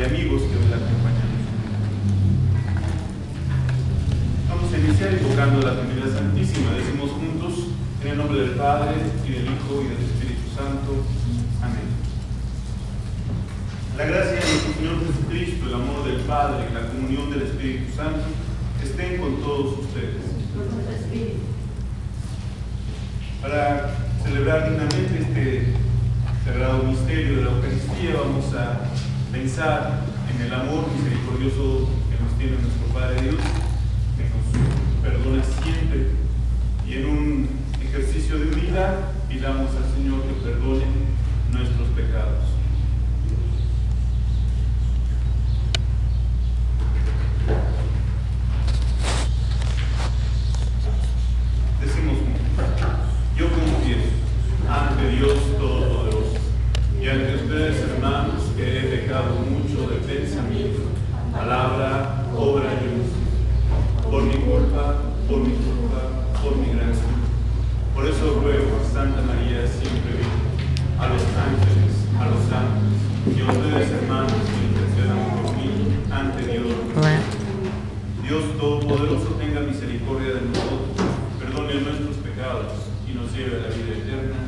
amigos que hoy la acompañan. Vamos a iniciar invocando la Trinidad Santísima. Decimos juntos, en el nombre del Padre, y del Hijo, y del Espíritu Santo. Amén. La gracia de nuestro Señor Jesucristo, el amor del Padre y la comunión del Espíritu Santo estén con todos ustedes. Para celebrar dignamente este sagrado misterio de la Eucaristía, vamos a pensar en el amor misericordioso que nos tiene nuestro Padre Dios, que nos perdona siempre, y en un ejercicio de humildad pidamos al Señor que perdone nuestros pecados. Decimos juntos: yo confieso ante Dios Todopoderoso y ante ustedes, hermanos, que he pecado mucho de pensamiento, palabra, obra y omisión, por mi culpa, por mi gran culpa. Por eso ruego a Santa María siempre Virgen, a los ángeles, a los santos y a ustedes, hermanos, que intercedan por mí ante Dios. Dios Todopoderoso tenga misericordia de nosotros, perdone nuestros pecados y nos lleve a la vida eterna.